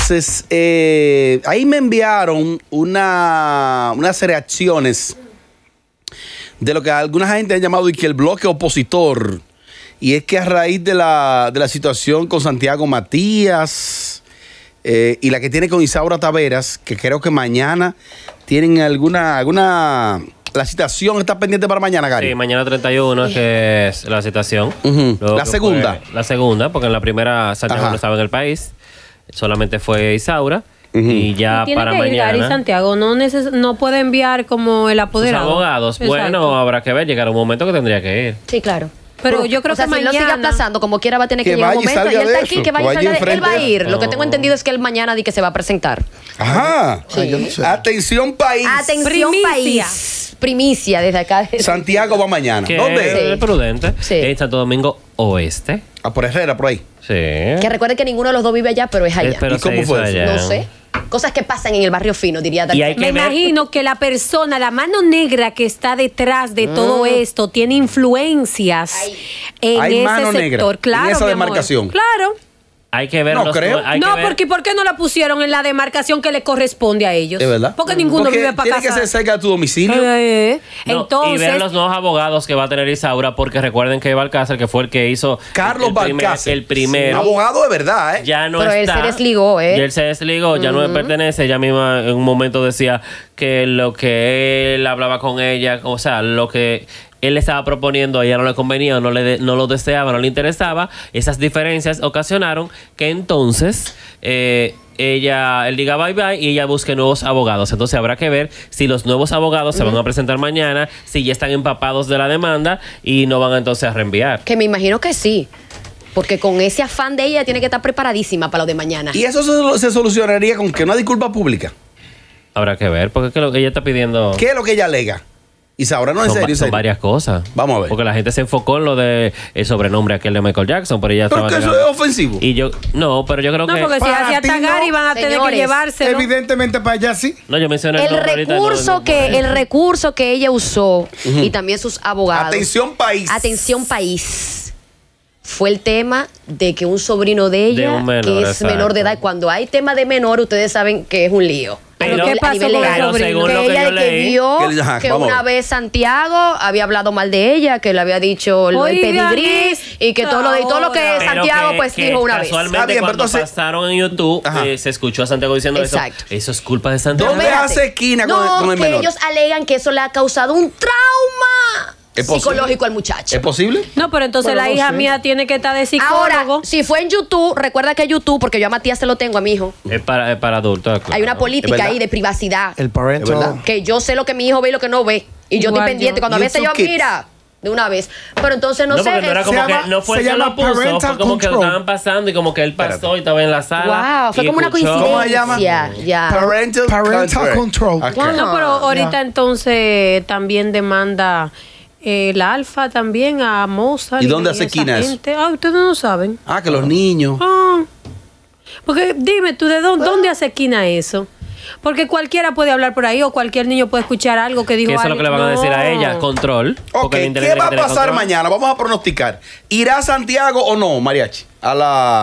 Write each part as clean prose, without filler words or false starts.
entonces, ahí me enviaron unas reacciones de lo que alguna gente ha llamado y que el bloque opositor. Y es que a raíz de la situación con Santiago Matías y la que tiene con Isaura Taveras, que creo que mañana tienen alguna... La citación está pendiente para mañana, Gary. Sí, mañana 31 es que es la citación. La segunda. La segunda, porque en la primera Santiago no estaba en el país. Solamente fue Isaura. Y ya para mañana. Gary Santiago no puede enviar como el apoderado. Sus abogados. Exacto. Bueno, habrá que ver. Llegará un momento que tendría que ir. Sí, claro. Pero yo creo que si lo sigue aplazando, como quiera va a tener que llegar un momento. Y él está aquí, que vaya y salga. Él va a ir. Lo que tengo entendido es que él mañana di que se va a presentar. Ajá. Sí. Yo no sé. Atención, país. Atención, país. Primicia desde acá. Santiago va mañana. ¿Dónde? Sí. Prudente. Sí. En Santo Domingo Oeste. Por Herrera, por ahí. Sí. Que recuerden que ninguno de los dos vive allá, pero es allá. Pero ¿Y cómo fue eso? No sé. Cosas que pasan en el barrio fino, diría Daniel. Me imagino que la persona, la mano negra que está detrás de todo esto, tiene influencias en Hay ese mano sector. negra Claro, en esa mi amor. demarcación. Claro. Hay que ver. No creo. Porque ¿por qué no la pusieron en la demarcación que le corresponde a ellos? ¿Es verdad? Porque ninguno vive para tiene casa. que ser cerca de tu domicilio. Entonces, y ver los nuevos abogados que va a tener Isaura, porque recuerden que Balcázar, que fue el que hizo Carlos Balcázar, el primero. Abogado de verdad, ¿eh? Ya no pero está. él se desligó, ¿eh? Y él se desligó, ya no le pertenece. Ella misma en un momento decía que lo que él hablaba con ella, o sea, lo que él le estaba proponiendo, a ella no le convenía, no lo deseaba, no le interesaba. Esas diferencias ocasionaron que entonces él diga bye bye y ella busque nuevos abogados. Entonces habrá que ver si los nuevos abogados se van a presentar mañana, si ya están empapados de la demanda y no van entonces a reenviar. Que me imagino que sí. Porque con ese afán de ella tiene que estar preparadísima para lo de mañana. Y eso se solucionaría con que una disculpa pública. Habrá que ver, porque es que lo que ella está pidiendo... ¿Qué es lo que ella alega? Isaura, no, en serio. Son varias cosas. Vamos a ver. Porque la gente se enfocó en lo de el sobrenombre aquel de Michael Jackson, pero ella Pero estaba que eso es ofensivo. Y yo, pero yo creo no, que... porque si Para hacía ti tagar no, iban a tener que señores, llevárselo. Evidentemente para allá sí. No, yo mencioné El nombre ahorita, recurso que ella usó y también sus abogados. Atención, país. Atención, país. Fue el tema de que un sobrino de ella, un menor, que es exacto. menor de edad, cuando hay tema de menor, ustedes saben que es un lío. Pero ¿qué a pasó nivel con el legal. sobrino? Según Que lo que ella yo de que leí, vio Ajá, que vamos a una ver. vez Santiago había hablado mal de ella, que le había dicho el Oigan pedigrí y que todo lo que Pero Santiago que- pues que dijo una vez. casualmente Está bien, pero cuando entonces- pasaron en YouTube, Ajá. se escuchó a Santiago diciendo Exacto. eso es culpa de Santiago. ¿Dónde hace esquina con el que menor? ellos alegan que eso le ha causado un trauma ¿Es posible? psicológico al muchacho. ¿Es posible? No, pero entonces Bueno, la no hija sé. mía tiene que estar de psicólogo. Ahora, si fue en YouTube, recuerda que YouTube, porque yo a Matías se lo tengo, a mi hijo, Es para adultos. Claro. hay una ¿Es política verdad? ahí de privacidad. El ¿Es verdad? parental. Que yo sé lo que mi hijo ve y lo que no ve. Y yo Igual estoy pendiente. yo. Cuando a veces yo, YouTube Kids. mira, de una vez. Pero entonces no, No, sé. porque no era como Se que llama- no fue se él que llama lo puso, parental fue como que lo control. estaban pasando y como que él pasó y estaba en la sala. Wow, fue y como una escuchó. coincidencia. ¿Cómo se llama? Ya. Parental control. Ok. No, pero ahorita entonces también demanda la Alfa también a Mozart. ¿Y dónde hace esa esquina eso? gente. Ustedes no saben. Ah, que los niños. Porque dime tú, ¿de dónde hace esquina eso? Porque cualquiera puede hablar por ahí o cualquier niño puede escuchar algo que dijo Que eso es lo que le van a decir a ella, control. Ok, porque le interesa ¿qué que va a tenga pasar control. mañana? Vamos a pronosticar. ¿Irá Santiago o no, Mariachi? A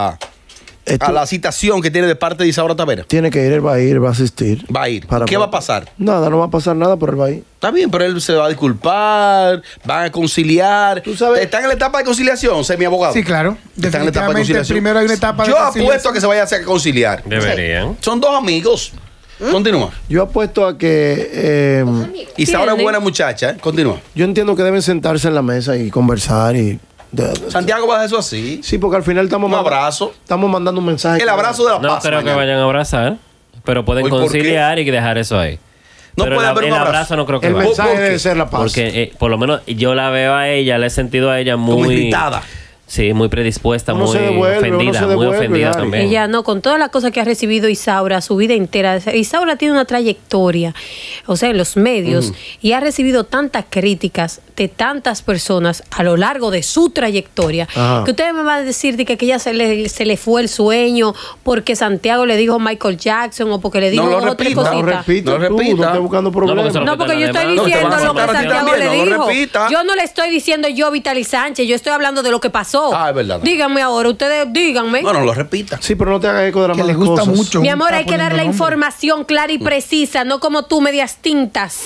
la citación que tiene de parte de Isaura Taveras. Tiene que ir, él va a ir, va a asistir. Va a ir. Para- ¿Qué va a pasar? Nada, no va a pasar nada, pero él va a ir. Está bien, pero él se va a disculpar, van a conciliar. Tú sabes- ¿Están en la etapa de conciliación, mi abogado? Sí, claro. Están en la etapa de Definitivamente, conciliación. primero hay una etapa de Yo conciliación. apuesto a que se vaya a hacer conciliar. Deberían. Son dos amigos. Continúa. Yo apuesto a que Isaura es ¿Tiene? buena muchacha, ¿eh? Continúa. yo entiendo que deben sentarse en la mesa y conversar y Santiago va a hacer eso así. sí, porque al final estamos Un abrazo. Estamos mandando un mensaje. El abrazo de la No paz. creo que mañana. vayan a abrazar, pero pueden Uy, ¿por qué? conciliar y dejar eso ahí. No pero puede haber un el abrazo. abrazo no creo que El vaya. mensaje ¿Por qué? debe ser la paz. Porque por lo menos yo la veo a ella, le he sentido a ella muy... Como invitada. Sí, muy predispuesta, Uno muy se devuelve, ofendida, uno se muy devuelve, ofendida Gary. también. Ella no, con todas las cosas que ha recibido Isaura su vida entera. Isaura tiene una trayectoria, o sea, en los medios, y ha recibido tantas críticas de tantas personas a lo largo de su trayectoria, Ajá. que ustedes me van a decir de que ella se le fue el sueño porque Santiago le dijo Michael Jackson o porque le dijo No lo otra repita, cosita. No repita, No tú, repita. no estés buscando problemas. porque No, porque yo estoy No, te diciendo van a lo que sacar a ti Santiago también, le no lo dijo. repita. Yo no le estoy diciendo yo, Vitaly Sánchez, yo estoy hablando de lo que pasó pasó. Es verdad. Díganme ahora, ustedes díganme. No lo repita. Sí, pero no te hagas eco de las Que le malas gusta cosas. mucho. Mi amor, hay que dar la información. información clara y precisa, no como tú, medias tintas.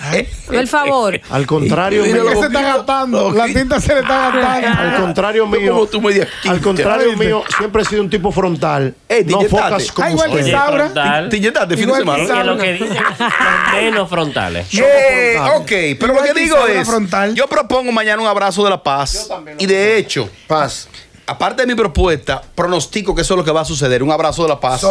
Por favor. Al contrario Mira mío. lo que se está gastando. La tinta se le está gastando. Al contrario mío. Como tú media quinta. Al contrario mío, siempre he sido un tipo frontal. Ey, No DJ focas Tate. como Igual que usted. Saura. frontal. Te inyectaste fin de Igual que semana. Que lo que dicen son menos frontales. Ok, pero lo Igual que que digo Isabela es, Frontal. yo propongo mañana un abrazo de la paz. Y de hecho, Paz. aparte de mi propuesta, pronostico que eso es lo que va a suceder. Un abrazo de la paz.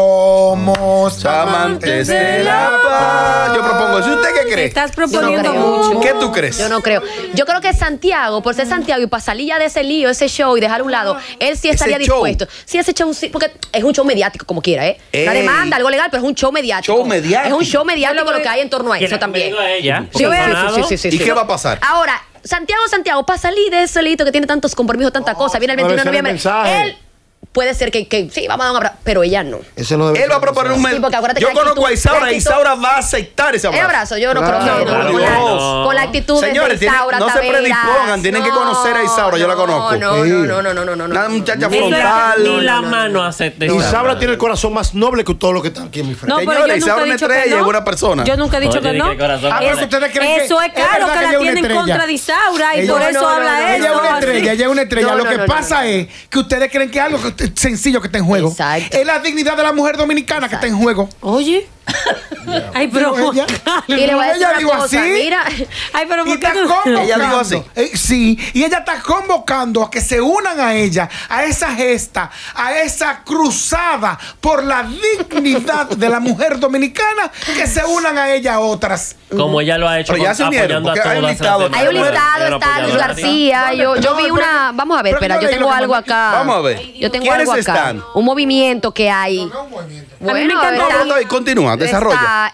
Somos Amantes de la paz. Yo propongo eso. ¿Y usted qué Te cree? estás Yo no proponiendo creo. mucho. ¿Qué tú crees? Yo no creo. Yo creo que Santiago, por ser Santiago y para salir ya de ese lío, ese show y dejar a un lado, él sí estaría Ese show. dispuesto. Sí, ese show sí, porque es un show mediático como quiera, ¿eh? Una Ey. demanda, algo legal, pero es un show mediático. Show mediático. Es un show mediático lo que hay en torno a Que eso le también. digo a ella, Sí, porque sí, sonado, sí, sí, ¿Y sí. qué va a pasar? Ahora, Santiago, para salir de ese lito que tiene tantos compromisos, tanta cosa, viene el no 21 de debe ser el noviembre. mensaje. Él puede ser que sí, vamos a dar un abrazo, pero ella no. Ese no debe Él va a ser proponer un mensaje. Sí, porque acuérdate Yo que la conozco a actitud- Isaura la y actitud- Isaura va a aceptar ese El abrazo. abrazo, yo no creo Claro, que no, Dios. con la actitud Señores, de Isaura no se Taveras. predispongan, tienen que conocer a Isaura, yo la conozco. No. Una muchacha Ni frontal. ni la mano acepta. Isaura tiene el corazón más noble que todo lo que está aquí en mi frente. No, pero Señores, yo nunca Isaura he una dicho que estrella no. es buena persona. Yo nunca he dicho Oye, que no. ¿qué corazón? Ah, pero ustedes creen que Eso es claro verdad que ella la es una tiene en estrella. contra de Isaura y Ella- por eso no, habla no, eso. Ella es una estrella, ella es una estrella. No, Lo no, que no, pasa no. es que ustedes creen que es algo sencillo que está en juego. Exacto. Es la dignidad de la mujer dominicana que está en juego. Oye. Ay, pero. Digo ella. Y le voy a decir Ella una dijo cosa, así. mira. Ay, pero Y ¿por qué está tú? convocando. Ella dijo así. Sí, y ella está convocando a que se unan a ella, a esa gesta, a esa cruzada por la dignidad de la mujer dominicana, que se unan a ella otras. Como ella lo ha hecho Pero ya se unieron, apoyando a porque hay un todas listado. las demás. Hay un Bueno, listado, Ella no está apoyaba Luis a nadie. García. Yo vi una. Vamos a ver, Pero espera, yo yo leí tengo lo que algo mandó. acá. Vamos a ver. Yo tengo ¿Quiénes algo acá. están? Un movimiento que hay. A mí me Bueno, encanta. está- No, continúa, desarrolla.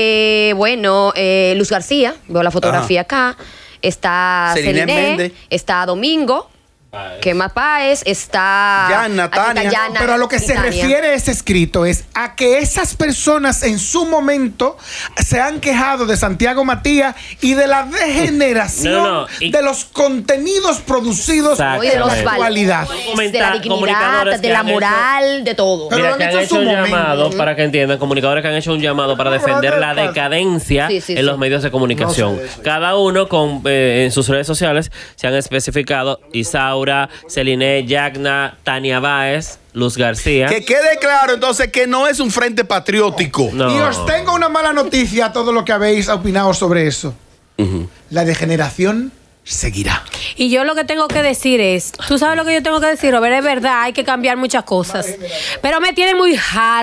Está, Luz García, veo la fotografía acá. Está Celine Celine, Méndez. está Domingo, que más Páez, está Yana, aquí está Tania. Yana Pero a lo que y se Tania. refiere ese escrito es a que esas personas en su momento se han quejado de Santiago Matías y de la degeneración No, y- de los contenidos producidos Exacto. Oye, de los en la actualidad. valores, de la dignidad, Comunicadores de que la han hecho- moral, de todo. Pero Mira, lo que han han hecho en hecho su un momento. llamado, para que entiendan, comunicadores que han hecho un llamado para defender la decadencia Sí, sí, en sí. los medios de comunicación. No sé de eso. Cada uno en sus redes sociales se han especificado Isaura, Celine, Yagna, Tania Báez, Luz García. Que quede claro entonces que no es un frente patriótico. No. Y os tengo una mala noticia a todo lo que habéis opinado sobre eso. La degeneración seguirá. Y yo lo que tengo que decir es, tú sabes lo que yo tengo que decir, Robert, es verdad, hay que cambiar muchas cosas. Pero me tiene muy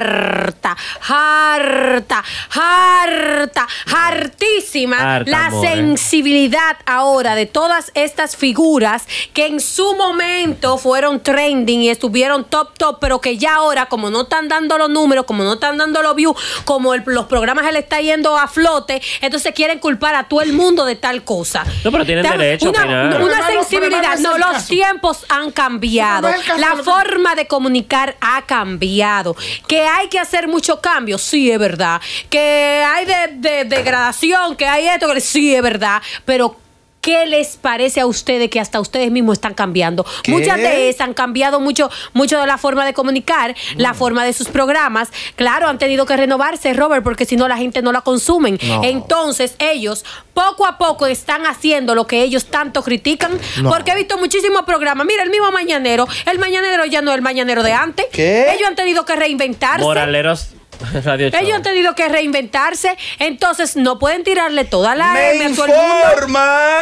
hartísima Harta, la amor, sensibilidad ahora de todas estas figuras que en su momento fueron trending y estuvieron top, pero que ya ahora, como no están dando los números, como no están dando los views, como los programas se le está yendo a flote, entonces quieren culpar a todo el mundo de tal cosa. No, pero tienen derecho a opinar. Una Pero sensibilidad. no No, es el los caso. tiempos han cambiado. No es el caso de La lo que- forma de comunicar ha cambiado. Que hay que hacer muchos cambios, sí es verdad. Que hay de degradación, que hay esto, que sí es verdad. Pero ¿qué les parece a ustedes que hasta ustedes mismos están cambiando? ¿Qué? Muchas de esas han cambiado mucho de la forma de comunicar, la forma de sus programas. Claro, han tenido que renovarse, Robert, porque si no la gente no la consumen. No. Entonces, ellos poco a poco están haciendo lo que ellos tanto critican, No. porque he visto muchísimos programas. Mira, el mismo Mañanero, el Mañanero ya no es el Mañanero de antes. ¿Qué? Ellos han tenido que reinventarse. Moraleros Radio Show. Ellos han tenido que reinventarse, entonces no pueden tirarle toda la Me M a todo el mundo. informa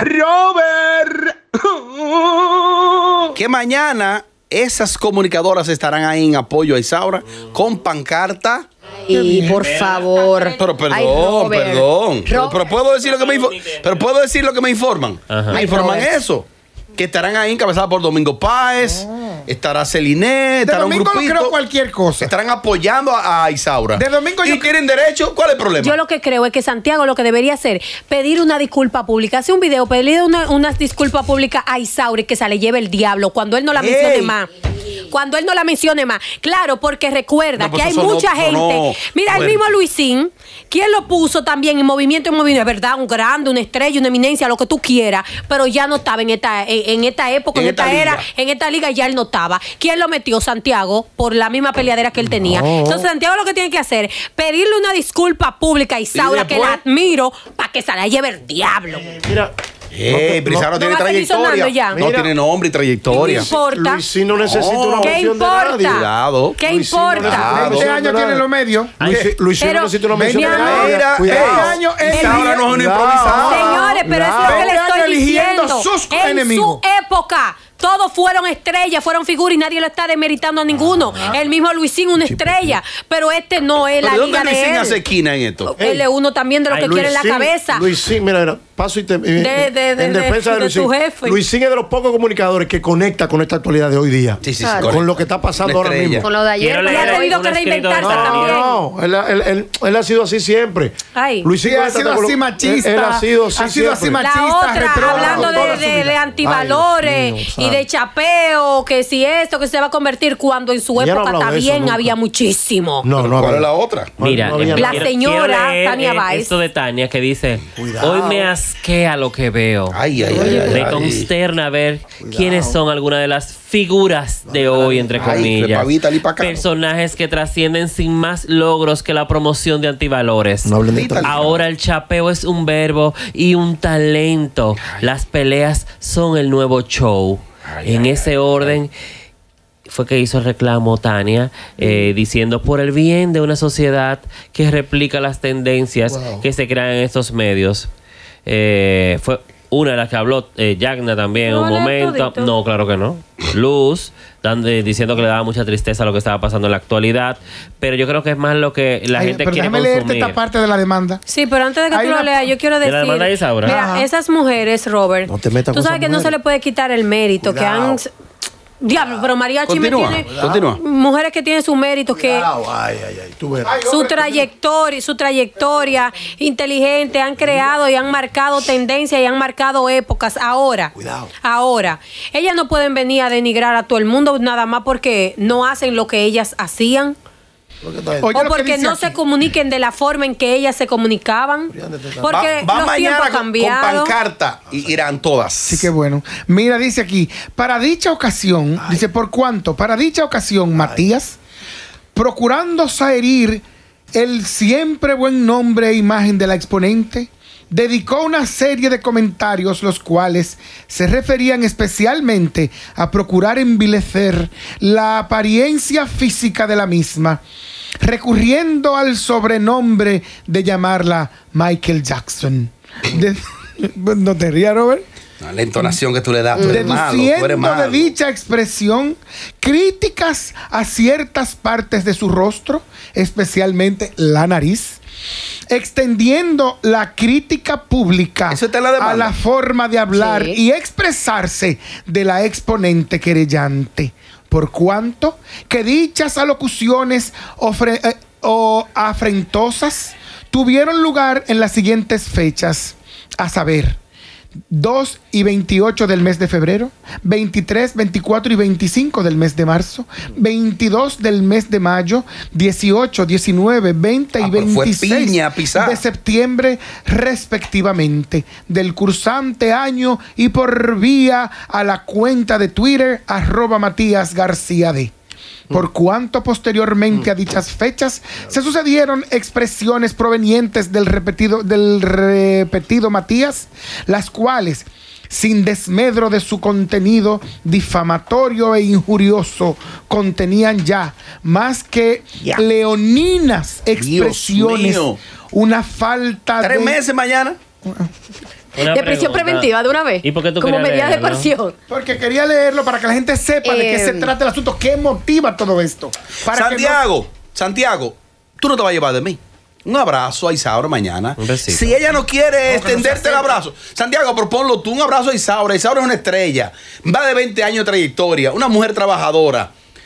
Robert que mañana esas comunicadoras estarán ahí en apoyo a Isaura con pancarta. Y por favor. Pero perdón, Ay, Robert. perdón. Ro- Pero puedo decir lo que me informan. Ajá. Me Ay, informan Robert. eso. Que estarán ahí encabezadas por Domingo Páez, estará Celine, De estará un domingo no grupito. creo cualquier cosa. Estarán apoyando a Isaura. De domingo y yo- tienen derecho. ¿Cuál es el problema? Yo lo que creo es que Santiago lo que debería hacer, pedir una disculpa pública, hacer un video, pedirle una disculpa pública a Isauri que se le lleve el diablo cuando él no la mencione Ey. más. cuando él no la mencione más. Claro, porque recuerda No, pues que hay eso mucha no, gente. no. Mira, el Fuerte. mismo Luisín, quien lo puso también en movimiento, es verdad, un grande, una estrella, una eminencia, lo que tú quieras, pero ya no estaba en esta época, En en esta esta era, liga. en esta liga ya él no estaba. ¿Quién lo metió? Santiago, por la misma peleadera que él tenía. Entonces, Santiago lo que tiene que hacer es pedirle una disculpa pública a Isaura, que después? la admiro, para que se la lleve el diablo. Mira, Brisauro tiene no va a seguir trayectoria. sonando ya. No Mira. tiene nombre y trayectoria. ¿Qué importa? Luisín no necesita una ¿Qué mención de nadie. importa? Cuidado. ¿Qué Luisín no importa? necesita- 20 años tiene los medios. Luisín Pero, no necesita una mención de mi amor, nadie. Mira, Cuidado. años él Isaura no es una Cuidado. improvisada. Señores, pero eso es lo que le 20 estoy años eligiendo diciendo. sus En enemigos. su época, todos fueron estrellas, fueron figuras y nadie lo está demeritando a ninguno. El mismo Luisín, una estrella, pero este no es la ¿Pero liga dónde de Luisín él. hace esquina en esto? Él es uno también de los Ay, que quiere en la Luisín, cabeza. Luisín, mira, paso y te. En defensa de Luisín. tu jefe. Luisín es de los pocos comunicadores que conecta con esta actualidad de hoy día. Sí, sí, sí, Claro. correcto. Con lo que está pasando Una ahora estrella. mismo. Con lo de ayer. Quiero con lo leer de ha hoy. tenido que un escritor reinventarse también. también. Él ha sido así siempre. Ay. Luisín Sí, ha conecta sido con lo- así machista. Él ha sido así Ha sido así siempre. machista. La otra, retrógrado, hablando toda su de vida. antivalores Ay, Dios mío, y de chapeo, que si esto, que se va a convertir, cuando en su Ella no ha época hablado de eso también nunca. había muchísimo. No, no, ¿Cuál había. es la otra? Mira, No había La nada. señora leer, Tania Báez. esto de Tania que dice: Cuidado. hoy me asquea lo que veo. Ay, ay, ay, ay, Me ay. consterna ver quiénes son algunas de las figuras de hoy, entre Ay, comillas. repavita, lipacano. Personajes que trascienden sin más logros que la promoción de antivalores. No hablen de esto. Ahora el chapeo es un verbo y un talento. Las peleas son el nuevo show. En ese orden fue que hizo el reclamo Tania, diciendo: por el bien de una sociedad que replica las tendencias que se crean en estos medios. Fue una de las que habló Yagna también en ¿No un lees momento. todito? No, claro que no. Luz, diciendo que le daba mucha tristeza lo que estaba pasando en la actualidad. Pero yo creo que es más lo que la Ay, gente pero quiere déjame leerte consumir. esta parte de la demanda. Sí, pero antes de que Hay tú lo una- leas, yo quiero ¿De decir. la demanda de Isaura? Mira, Ajá. esas mujeres, Robert. No te metas tú con sabes esas que no se mujeres. le puede quitar el mérito. Que Cuidado. han. Diablo, pero Mariachi me Continúa, tiene. continúa. Mujeres que tienen su mérito, que. Ay, tú verás. Su trayectoria inteligente, han creado y han marcado tendencias y han marcado épocas. Ahora, ellas no pueden venir a denigrar a todo el mundo nada más porque no hacen lo que ellas hacían Oye, o lo que porque dice no aquí. se comuniquen de la forma en que ellas se comunicaban. Porque Va los mañana tiempos han con cambiado. pancarta y irán todas. Sí, qué bueno. Mira, dice aquí, para dicha ocasión, dice, ¿por cuánto? Para dicha ocasión, Matías, procurándose herir el siempre buen nombre e imagen de la exponente, dedicó una serie de comentarios los cuales se referían especialmente a procurar envilecer la apariencia física de la misma, recurriendo al sobrenombre de llamarla Michael Jackson. ¿No te rías, Robert? No, la entonación que tú le das, tú eres malo, tú eres Deduciendo malo. de dicha expresión críticas a ciertas partes de su rostro, especialmente la nariz, extendiendo la crítica pública Eso está en la demanda. a la forma de hablar Sí. y expresarse de la exponente querellante, por cuanto que dichas alocuciones o afrentosas tuvieron lugar en las siguientes fechas, a saber, 2 y 28 del mes de febrero, 23, 24 y 25 del mes de marzo, 22 del mes de mayo, 18, 19, 20 y pero fue 26 piña pisada. de septiembre respectivamente del cursante año y por vía a la cuenta de Twitter @MatíasGarcía_D. Por cuanto posteriormente a dichas fechas se sucedieron expresiones provenientes del repetido Matías, las cuales, sin desmedro de su contenido difamatorio e injurioso, contenían ya más que leoninas expresiones, mío. una falta 3 de... meses mañana. Una De prisión pregunta. preventiva de una vez. ¿Y por qué tú Como querías medida de leerlo? coerción. Porque quería leerlo para que la gente sepa de qué se trata el asunto, qué motiva todo esto. Para que Santiago, tú no te vas a llevar de mí. Un abrazo a Isaura mañana. Un besito. Si ella no quiere que no extenderte se el abrazo, Santiago, proponlo tú. Un abrazo a Isaura. Isaura es una estrella. Va de 20 años de trayectoria. Una mujer trabajadora.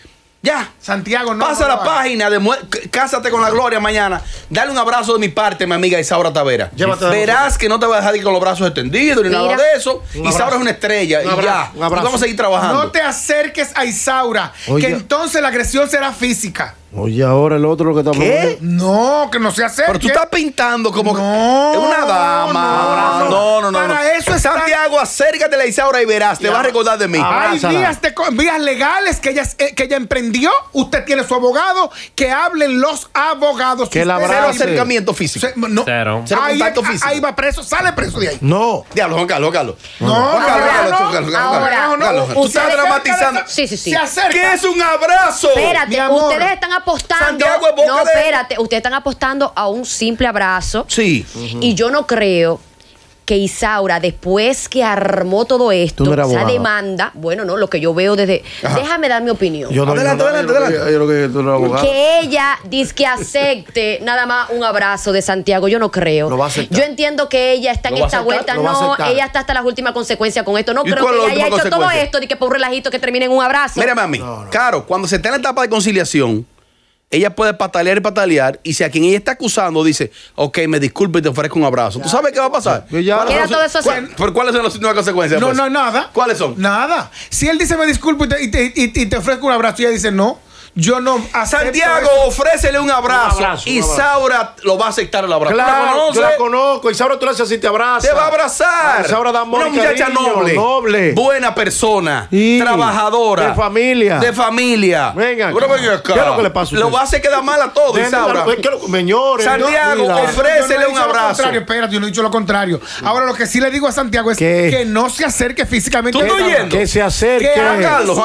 Ya. Santiago, no. Pasa la página, cásate con la Gloria mañana. Dale un abrazo de mi parte, mi amiga Isaura Tavera. Verás que no te vas a dejar ir con los brazos extendidos ni nada de eso. Isaura es una estrella. Y ya. Y vamos a seguir trabajando. No te acerques a Isaura, que entonces la agresión será física. Oye, ahora el otro lo que está ¿Qué? No, que no se acerque. Pero tú estás pintando como que No, es una dama. No. Para eso está... Santiago, acércate a la Isaura y verás, te va a recordar de mí. Hay vías legales que ella emprendió. Usted tiene su abogado. Que hablen los abogados. Que la Cero acercamiento físico. Cero contacto físico. Ahí va preso, sale preso de ahí. No. Diablo, Juan Carlos. Ahora, tú estás dramatizando. Sí. Se acerca. ¿Qué es un abrazo? Espérate, ustedes están apostando. Santiago es boca no, de... espérate, ustedes están apostando a un simple abrazo. Sí. Y yo no creo que Isaura, después que armó todo esto, esa demanda, bueno, no, lo que yo veo desde... Ajá. Déjame dar mi opinión. Adelante. Que ella que acepte nada más un abrazo de Santiago, yo no creo. Lo va a aceptar. Yo entiendo que ella está en esta vuelta. No, ella está hasta las últimas consecuencias con esto. No creo que ella haya hecho todo esto de que por un relajito que termine en un abrazo. Mira, mami, claro, cuando se está en la etapa de conciliación, ella puede patalear y si a quien ella está acusando dice, ok, me disculpo y te ofrezco un abrazo. ¿Tú sabes qué va a pasar? Queda todo eso así. ¿Cuáles son las nuevas consecuencias? No, nada. ¿Cuáles son? Nada. Si él dice me disculpo y te ofrezco un abrazo y ella dice no, yo no acepto. Santiago, ofrécele un abrazo. Isaura lo va a aceptar el abrazo. Claro, yo la conozco. Isaura, tú le haces así, te abraza. Te va a abrazar. Isaura da amor. Una muchacha noble. Buena persona. Trabajadora. De familia. Venga. ¿Qué es lo que le pasa a usted? Lo va a hacer quedar mal a todos, Isaura. Señores. Santiago, ofrécele un abrazo. Espérate, yo no he dicho lo contrario. Ahora, lo que sí le digo a Santiago es que no se acerque físicamente. ¿Tú estás oyendo? Que se acerque. Juan Carlos.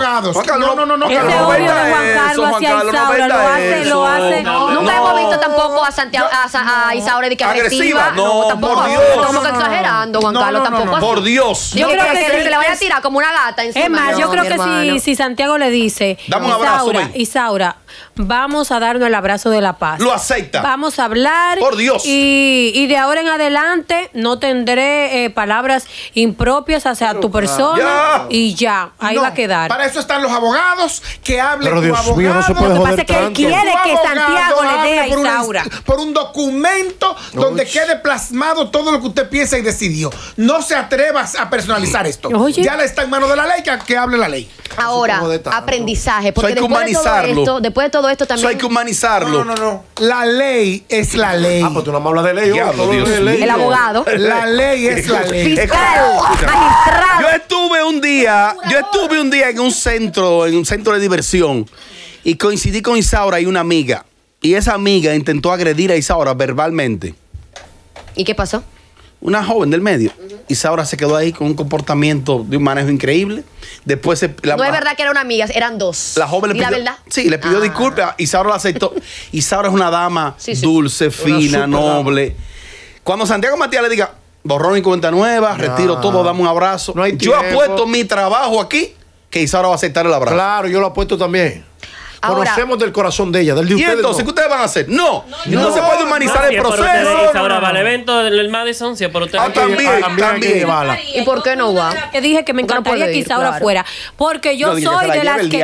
No. Juan Carlos hacia Isaura, lo hace. Nunca hemos visto tampoco a Santiago, a Isaura de que agresiva. No, tampoco. por Dios. Como que exagerando, Juan Carlos, tampoco. Por Dios. Yo creo que se le vaya a tirar como una gata encima. Es más, yo creo que si Santiago le dice, dame un abrazo, Isaura, vamos a darnos el abrazo de la paz. Lo acepta. Vamos a hablar. Por Dios. Y de ahora en adelante no tendré palabras impropias hacia tu persona. Y ya, ahí va a quedar. Para eso están los abogados que hablen con Dios abogados. mío, no se puede Lo que pasa joder es que él tanto. quiere que Santiago le dé a Isaura. Por un documento donde quede plasmado todo lo que usted piensa y decidió. No se atreva a personalizar esto. Oye. Ya está en manos de la ley, que hable la ley. Ahora, aprendizaje. Porque hay que humanizarlo. después de todo esto también. Eso hay que humanizarlo. No. La ley es la ley. Pues tú no me hablas de ley. Diablo, Dios mío. El abogado. La ley es la ley. Fiscal. Magistrado. Yo estuve un día en un centro de diversión y coincidí con Isaura y una amiga. Y esa amiga intentó agredir a Isaura verbalmente. ¿Y qué pasó? Una joven del medio. Isaura se quedó ahí con un comportamiento de un manejo increíble. Después no es verdad que eran amigas, eran dos. La joven le pidió, ¿Y la verdad? Sí, le pidió disculpas. Isaura la aceptó. Isaura es una dama dulce, fina, noble. Cuando Santiago Matías le diga, borrón y cuenta nueva, retiro todo, dame un abrazo. No hay yo tiempo. apuesto mi trabajo aquí que Isaura va a aceptar el abrazo. Claro, yo lo apuesto también. Ahora, conocemos del corazón de ella, del de ¿Y ustedes. entonces qué ustedes van a hacer? No se puede humanizar el proceso. Isaura va al evento del Madison, si es por usted. También. ¿Y por qué no va? Que dije que me encantaría que Isaura fuera. Porque yo soy de las que.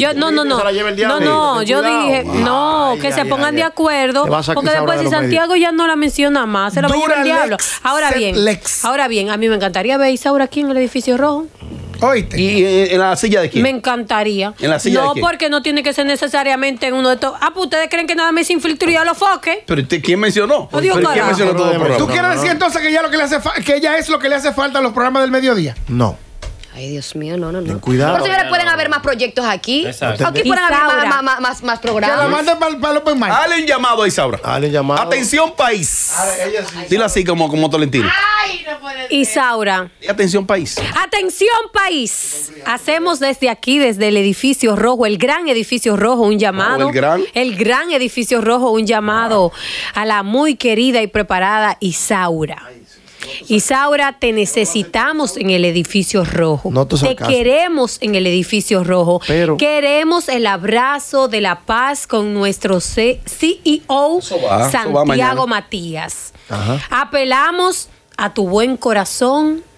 Yo dije, que se pongan de acuerdo. Porque después si Santiago ya no la menciona más, se la va a llevar el diablo. Ahora bien, a mí me encantaría ver a Isaura aquí en el edificio rojo. Oíste. ¿Y en la silla de quién? Me encantaría. ¿En la silla de quién? No, porque no tiene que ser necesariamente en uno de estos. Pues ustedes creen que nada más se infiltró y a los foques. ¿Pero quién mencionó? Adiós, ¿Pero quién carajo. mencionó todo el programa? ¿Tú quieres decir entonces que ella es lo que le hace falta a los programas del mediodía? No. Ay, Dios mío, no. Ten cuidado. Por señores, pueden haber más proyectos aquí. Exacto. Aquí pueden haber más Que la programas. manden para el Open Mic. Dale un llamado a Isaura. Dale llamado. Atención, país. Dile así como Tolentino. Isaura. Atención, país. Atención, país. Hacemos desde aquí, desde el edificio rojo, el gran edificio rojo, un llamado. El gran edificio rojo, un llamado a la muy querida y preparada Isaura. Isaura, te necesitamos en el edificio rojo. Te queremos en el edificio rojo. Queremos el abrazo de la paz con nuestro CEO, Santiago Matías. Apelamos a tu buen corazón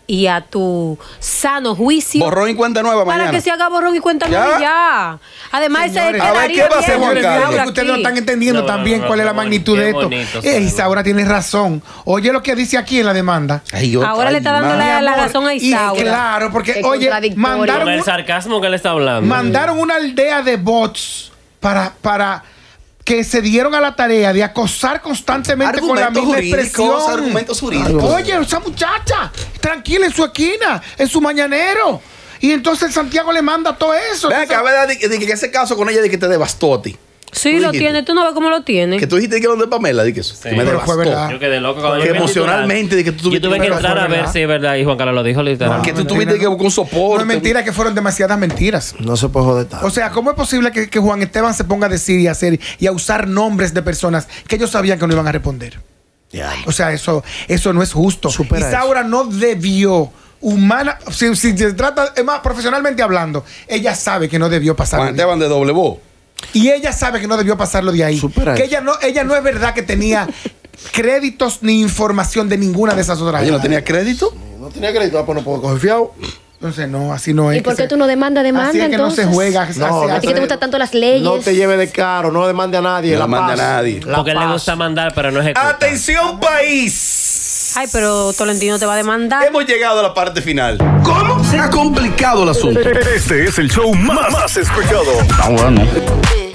y a tu sano juicio. Borrón y cuenta nueva Para mañana. que se haga borrón y cuenta nueva ya. Además, Señores, ese a ver, ¿qué va a hacer Juan Carlos? Es que ustedes no están entendiendo también cuál es la magnitud de esto. Isaura tiene razón. Oye lo que dice aquí en la demanda. Ahora le está dando la razón a Isaura. Y claro, porque, Qué oye, contradictorio. Con el sarcasmo que le está hablando. mandaron una aldea de bots para que se dieron a la tarea de acosar constantemente con la misma expresión. Argumentos jurídicos. Oye, esa muchacha, tranquila en su esquina, en su mañanero. Y entonces Santiago le manda todo eso. Ven acá, ¿verdad? De que ese caso con ella de que te devastó a ti. Sí, Tú lo dijiste. tiene. Tú no ves cómo lo tiene. Que tú dijiste que era de Pamela, de que eso. Sí. Que me Pero fue devastó. verdad. Yo quedé loco cuando Que yo vi el emocionalmente, de que tú titular. Yo tuve que Pero entrar fue a ver verdad. si es verdad. Y Juan Carlos lo dijo literal. Que tú mentira, tuviste no. que buscar un soporte. No es mentira, que fueron demasiadas mentiras. No se puede joder tanto. O sea, ¿cómo es posible que Juan Esteban se ponga a decir y a hacer y a usar nombres de personas que ellos sabían que no iban a responder? Ya. O sea, eso no es justo. Supera Isaura no debió, si se trata, es más, profesionalmente hablando, ella sabe que no debió pasarlo. Juan de ahí. Esteban de doble voz. Y ella sabe que no debió pasarlo de ahí. Supera Que eso. ella no es verdad que tenía créditos ni información de ninguna de esas otras. Ella no tenía crédito. No tenía crédito, pues no puedo coger fiado. Entonces, no, así no es. ¿Y por que qué tú no demandas? Así es que Entonces, no se juega. No, así ¿a ti que te gustan tanto las leyes? No te lleve de caro, no demande a nadie. No la demande paz. a nadie. La Porque le paz. gusta mandar, pero no ejecuta. ¡Atención, país! Ay, pero Tolentino te va a demandar. Hemos llegado a la parte final. ¿Cómo? Se ha complicado el asunto. Este es el show más escuchado. Ah, bueno.